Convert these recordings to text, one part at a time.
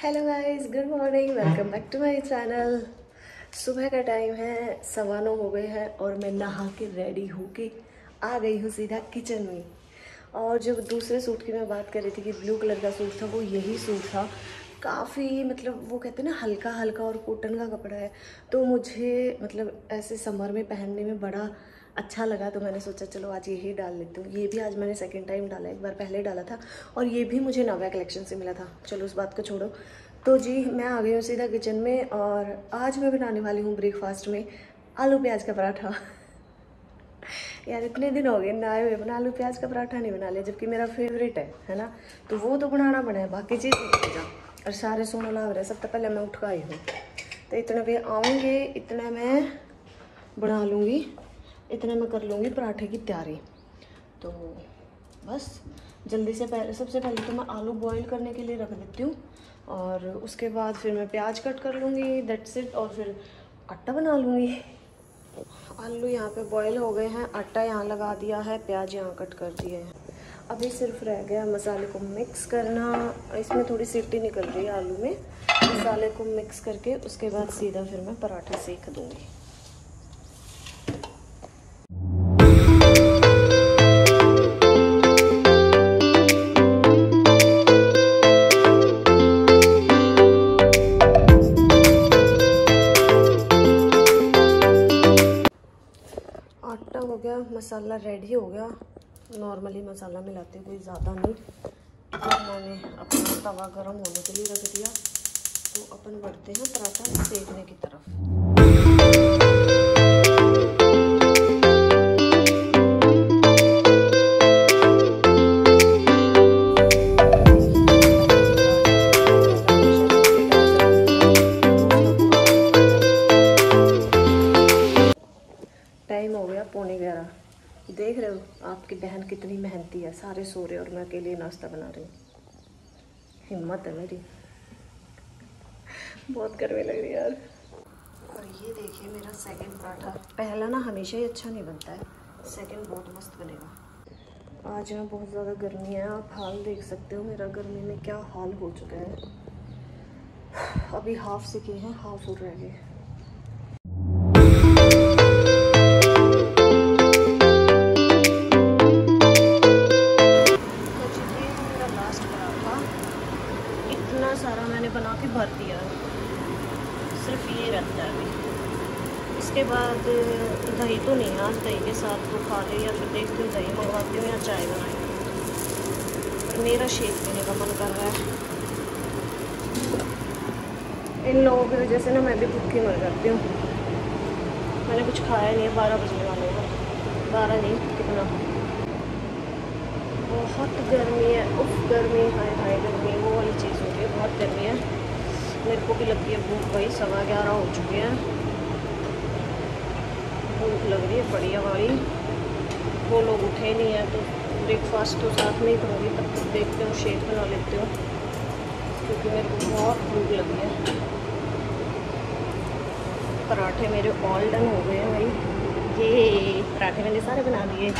Hello guys, good morning, welcome back to my channel. सुबह का time है, 9:15 हो गए हैं और मैं नहा के रेडी होके आ गई हूँ सीधा किचन में। और जो दूसरे सूट की मैं बात कर रही थी कि ब्लू कलर का सूट था, वो यही सूट था। काफ़ी मतलब वो कहते हैं ना हल्का हल्का और कॉटन का कपड़ा है, तो मुझे मतलब ऐसे समर में पहनने में बड़ा अच्छा लगा, तो मैंने सोचा चलो आज यही डाल लेती हूँ। ये भी आज मैंने सेकंड टाइम डाला, एक बार पहले डाला था और ये भी मुझे नव्या कलेक्शन से मिला था। चलो उस बात को छोड़ो। तो जी मैं आ गई हूँ सीधा किचन में और आज मैं बनाने वाली हूँ ब्रेकफास्ट में आलू प्याज का पराठा। यार इतने दिन हो गए ना आए हुए, बना आलू प्याज का पराठा नहीं बना लिया, जबकि मेरा फेवरेट है ना। तो वो तो बनाना पड़ा है, बाकी चीज़ नहीं जा। और सारे सोना लाभ रहे, सबसे पहले मैं उठ कर आई हूँ, तो इतने भी आऊँगे, इतने मैं बना लूँगी, इतने मैं कर लूँगी पराठे की तैयारी। तो बस जल्दी से पहले सबसे पहले तो मैं आलू बॉईल करने के लिए रख देती हूँ और उसके बाद फिर मैं प्याज कट कर लूँगी, दैट्स इट। और फिर आटा बना लूँगी। आलू यहाँ पे बॉईल हो गए हैं, आटा यहाँ लगा दिया है, प्याज यहाँ कट कर दिए हैं। अभी सिर्फ रह गया मसाले को मिक्स करना। इसमें थोड़ी सीटी निकल रही है आलू में। मसाले को मिक्स करके उसके बाद सीधा फिर मैं पराठे सेक दूँगी। आटा हो गया, मसाला रेडी हो गया। नॉर्मली मसाला मिलाते कोई ज़्यादा नहीं। जब मैंने अपना तवा गरम होने के लिए रख दिया तो अपन बढ़ते हैं पराठा सेकने की तरफ। टाइम हो गया 11:15। देख रहे हो आपकी बहन कितनी मेहनती है, सारे सो रहे और मैं अकेले नाश्ता बना रही हूँ। हिम्मत है मेरी। बहुत गर्मी लग रही है यार। और ये देखिए मेरा सेकंड पराठा। पहला ना हमेशा ही अच्छा नहीं बनता है, सेकंड बहुत मस्त बनेगा। आज ना बहुत ज़्यादा गर्मी है, आप हाल देख सकते हो मेरा गर्मी में क्या हाल हो चुका है। अभी हाफ सीखे हैं, हाफ और रह गए। सारा मैंने बना के भर दिया, सिर्फ ये रहता है अभी। इसके बाद दही तो नहीं है आज, दही के साथ तो खा ले या फिर देखती हूँ दही मंगवाती हूँ या चाय बनाई। मेरा शेक पीने का मन कर रहा है। इन लोगों की वजह से ना मैं भी भूखी मर जाती हूँ। मैंने कुछ खाया नहीं है, 12 बजने वाले हैं। 12 नहीं, कितना बहुत गर्मी है। उफ गर्मी, हाय हाय गर्मी, वो वाली चीज़ हो रही है, बहुत गर्मी है। मेरे को भी लगती है भूख भाई, 11:15 हो चुके हैं। भूख लग रही है बढ़िया वाली। वो लोग उठे नहीं है तो ब्रेकफास्ट तो साथ में ही करूँगी, तब तक देखते हूँ शेक बना लेते हो, क्योंकि मेरे को बहुत भूख लगी है। पराठे मेरे ऑल डन हो गए हैं भाई। ये पराठे मैंने सारे बना दिए।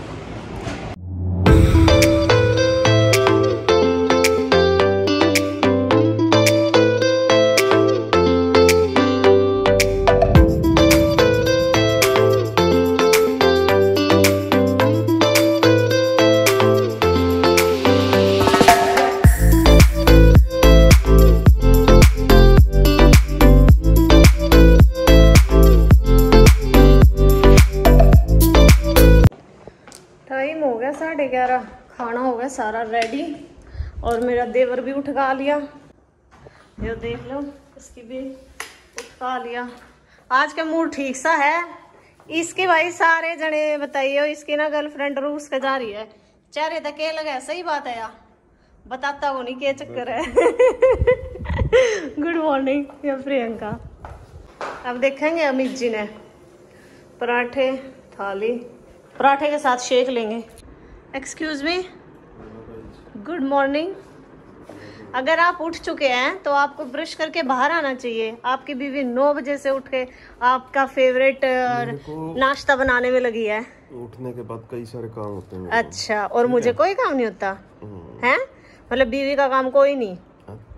टाइम हो गया 11:30, खाना हो गया सारा रेडी और मेरा देवर भी उठा लिया। ये देख लो, इसकी भी उठा लिया। आज का मूड ठीक सा है। इसके भाई सारे जने बताइए, इसकी ना गर्लफ्रेंड रूस के जा रही है। चेहरे तक के लगा, सही बात है यार, बताता वो नहीं क्या चक्कर है। गुड मॉर्निंग या प्रियंका। अब देखेंगे अमित जी ने पराठे थाली, पराठे के साथ शेक लेंगे। Excuse me, good morning. अगर आप उठ चुके हैं तो आपको ब्रश करके बाहर आना चाहिए। आपकी बीवी 9 बजे से उठ के आपका फेवरेट नाश्ता बनाने में लगी है। उठने के बाद कई सारे काम होते हैं। अच्छा, और मुझे कोई काम नहीं होता है? मतलब बीवी का काम कोई नहीं?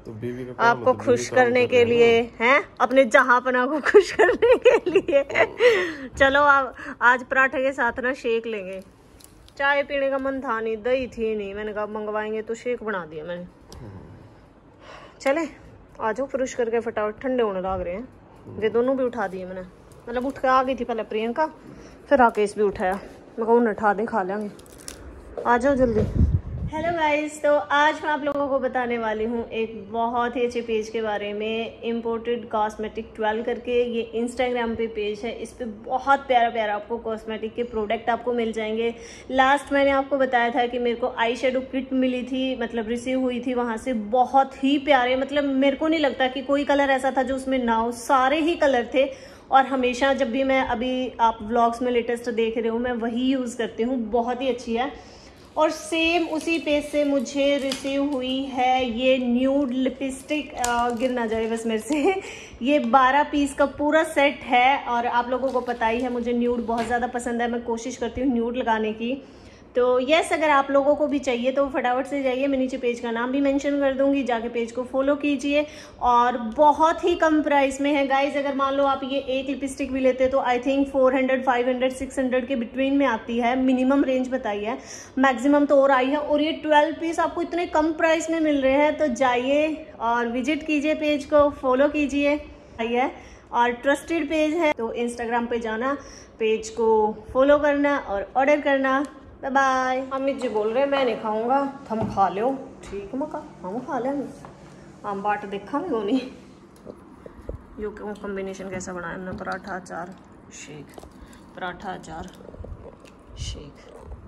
तो बीवी का आपको खुश करने के लिए हैं, अपने जहांपना को खुश करने के लिए। चलो आप आज पराठे के साथ ना शेक लेंगे। चाय पीने का मन था नहीं, दही थी नहीं, मैंने कहा मंगवाएंगे तो शेक बना दिया मैंने। चले आ जाओ, पुरुष करके फटाफट, ठंडे होने लग रहे हैं। वे दोनों भी उठा दिए मैंने, मतलब उठ के आ गई थी पहले प्रियंका, फिर राकेश भी उठाया। मैं कहूँ उठा दें, खा लेंगे, आ जाओ जल्दी। हेलो गाइस, तो आज मैं आप लोगों को बताने वाली हूँ एक बहुत ही अच्छे पेज के बारे में, इम्पोर्टेड कॉस्मेटिक 12 करके। ये इंस्टाग्राम पे पेज है, इस पे बहुत प्यारा प्यारा आपको कॉस्मेटिक के प्रोडक्ट आपको मिल जाएंगे। लास्ट मैंने आपको बताया था कि मेरे को आई शेडो किट मिली थी, मतलब रिसीव हुई थी वहाँ से, बहुत ही प्यारे, मतलब मेरे को नहीं लगता कि कोई कलर ऐसा था जो उसमें ना हो, सारे ही कलर थे। और हमेशा जब भी मैं, अभी आप व्लॉग्स में लेटेस्ट देख रहे हो, मैं वही यूज़ करती हूँ, बहुत ही अच्छी है। और सेम उसी पेज से मुझे रिसीव हुई है ये न्यूड लिपस्टिक, गिर ना जाए बस मेरे से। ये 12 पीस का पूरा सेट है, और आप लोगों को पता ही है मुझे न्यूड बहुत ज़्यादा पसंद है, मैं कोशिश करती हूँ न्यूड लगाने की। तो यस, अगर आप लोगों को भी चाहिए तो फटाफट से जाइए, मैं नीचे पेज का नाम भी मेंशन कर दूंगी, जाके पेज को फॉलो कीजिए। और बहुत ही कम प्राइस में है गाइज। अगर मान लो आप ये एक लिपस्टिक भी लेते तो आई थिंक 400, 500, 600 के बिटवीन में आती है, मिनिमम रेंज बताई है, मैक्सिमम तो और आई है। और ये 12 पीस आपको इतने कम प्राइस में मिल रहे हैं, तो जाइए और विजिट कीजिए, पेज को फॉलो कीजिए। आइए, और ट्रस्टेड पेज है, तो इंस्टाग्राम पे जाना, पेज को फॉलो करना और ऑर्डर करना। Bye bye. अमित जी बोल रहे हैं मैं नहीं खाऊंगा, हम खा लो। ठीक मका, हम खा लेंगे, हम बाट देखा भी होनी। यो क्यों कॉम्बिनेशन कैसा बनाया हमने, पराठा अचार शेक, पराठा अचार शेक।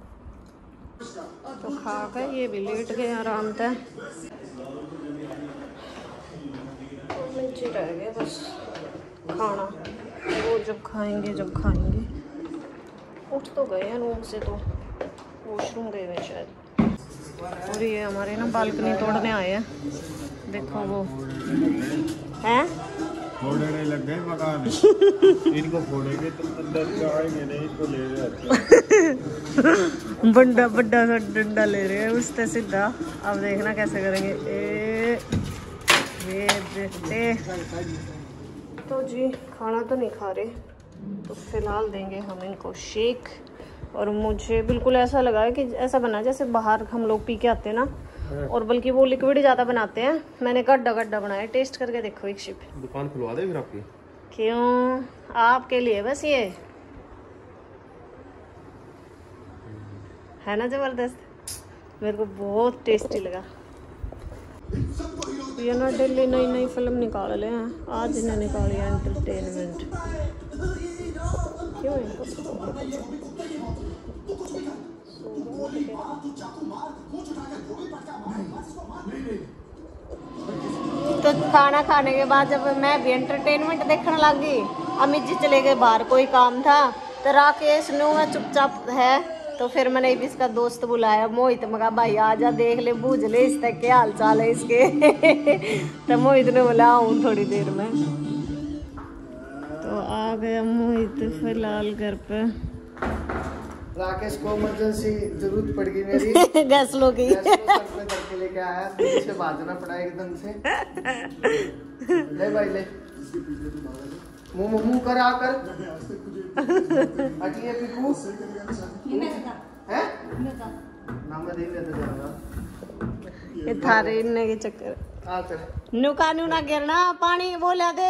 तो खा के ये भी लेट गए आराम से, नीचे रह गए बस खाना। वो जब खाएंगे उठ तो गए हैं रूम से, तो वॉशरूम गए हुए शायद। और ये हमारे ना बालकनी तोड़ने आए हैं, देखो वो हैं फोड़ने लग गए मकान। इनको फोड़ेंगे तो अंदर जाएंगे नहीं, इसको ले रहे बड़ा बड़ा सा डंडा ले रहे हैं उससे सीधा। अब देखना कैसे करेंगे। ये देखते तो जी, खाना तो नहीं खा रहे, तो फिलहाल देंगे हम इनको शेक। और मुझे बिल्कुल ऐसा लगा है कि ऐसा बना जैसे बाहर हम लोग पी के आते हैं ना, और बल्कि वो लिक्विड ज़्यादा बनाते हैं। मैंने गड्ढा गड्ढा बनाया, टेस्ट करके देखो एक शिप। दुकान खुलवा दे फिर आपकी। क्यों, आपके लिए बस। ये है ना जबरदस्त, मेरे को बहुत टेस्टी लगा। ये ना डेली नई नई फिल्म निकाल रहे हैं, आज इन्हें निकाली है एंटरटेनमेंट। क्यों तो खाना खाने के बाद जब मैं भी एंटरटेनमेंट देखने लग गई, अमित जी चले गए बाहर, कोई काम था, तो राकेश नु चुपचाप है, तो फिर मैंने इसका दोस्त बुलाया मोहित, मगा भाई आजा देख ले, बूझ ले इसका क्या हाल चाल है इसके। तो मोहित ने बोला आऊँ थोड़ी देर में, तो आ गया मोहित फिलहाल घर पे। राकेश को इमरजेंसी जरूरत पड़ गई मेरी गैस लो की, करके लेके आया, से भाजना पड़ा एकदम से। ले भाई ले, मुंह कर आकर अटिए पिकू है नाम दे ले तो जाना। ये थारे इन्ने के चक्कर आ चल नुका नुना गिरना, पानी बोला दे।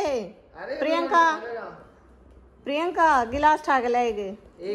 प्रियंका गिलास ठाक लाएगे,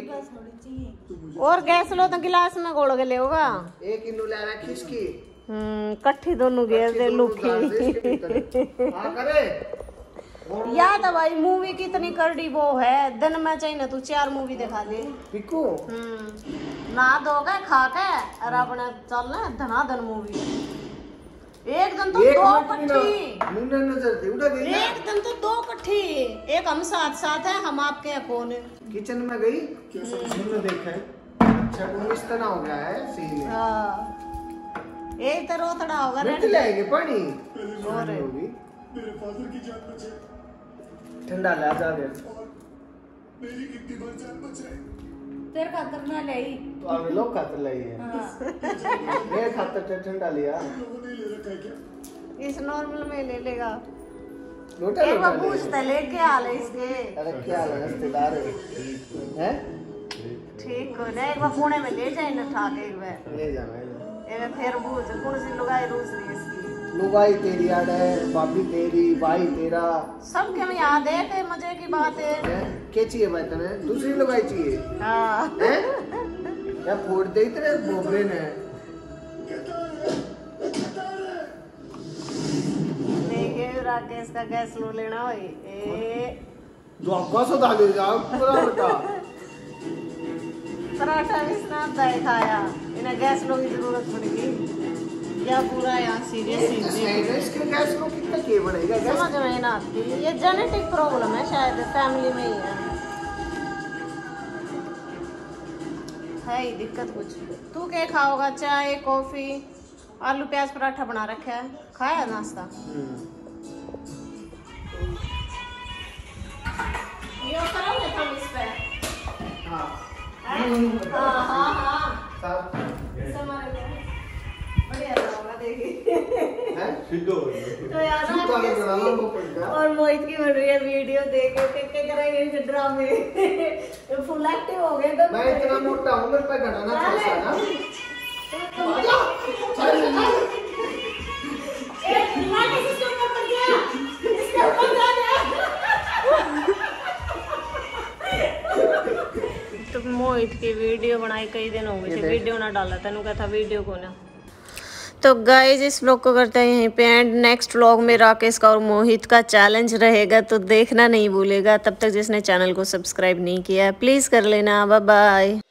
और गैस लो तो गिलास में गोल के ले होगा। एक किलो ला रखी इसकी, कट्ठी दोनों गेर दे लूखी। हां करे याद है भाई, मूवी कितनी करड़ी वो है, दिन में चाहिए ना तू 4 मूवी दिखा दे पिकू। ना दोगे खा के, और अपने चलना धनाधन मूवी। एक दिन तो 2 कट्ठी, नजर दे उड़ा गई, एक दिन तो 2 कट्ठी। एक हम साथ साथ है, हम आपके कौन है। किचन में गई, हमने देखा है, अच्छा इस तरह हो गया है सीन। हां, एक तरह थोड़ा होगा रेडी लाएंगे पानी और होगी, ठंडा ला जा दे, मेरी कितनी बार जान बचाई, तेरे खातर ना ले, तो आप लोग खातर लाई है। हां मेरे खातर ठंडा लिया, लोगों ने ले रखा है क्या? इस नॉर्मल में ले लेगा। लोटा एक लोटा बार पूछता लेके आ ले इसके। अरे क्या रिश्तेदार है? ठीक हो ना, एक बार पुणे में ले जाए ना उठा के, एक बार ले जाना एक बार फिर पूछ कौन सी लुगाई रूस रही इसकी। लुगाई तेरी याद है, भाभी तेरी, भाई तेरा, सबके में याद है कि मजे की बात है। क्या चाहिए भाई तुम्हें? दूसरी लुगाई चाहिए? हाँ हैं? क्या फोड़ दे तेरे बोबरे ने? देखिए राकेश का गैस लो लेना होई ए जो आपका सदा ले जाओ पूरा बता। पराठा भी स्नाता है खाया, इन्हें गैस लो की जरूरत पड़ेगी या पूरा यहाँ सीरियस इसके गैस को कितना के बढ़ेगा गैस? समझ में ना आती, ये जेनेटिक प्रॉब्लम है शायद, फैमिली में ही है ही दिक्कत कुछ। तू क्या खाओगा? चाय कॉफी आलू प्याज पराठा बना रखा है, खाया नाश्ता? ये करोगे तुम इस पे? हाँ हाँ हाँ हाँ साहब बढ़िया होगा देखिए। हैं? सीधो हो गया। तो यार सीधा ले बना लो वो पड़ेगा। और मोहित की बन रही है वीडियो देख के क्या करेंगे इस ड्रामे फुल एक्टिव हो गए तो मैं इतना मोटा हूँ, मेरे पे घटाना कैसा ना? तो मोहित की वीडियो बनाई कई दिन हो गए थे, वीडियो ना डाला तेनू कहता वीडियो को ना। तो गाइज इस व्लॉग को करते हैं यहीं पे एंड। नेक्स्ट व्लॉग में राकेश का और मोहित का चैलेंज रहेगा, तो देखना नहीं भूलेगा। तब तक जिसने चैनल को सब्सक्राइब नहीं किया है प्लीज़ कर लेना। Bye bye.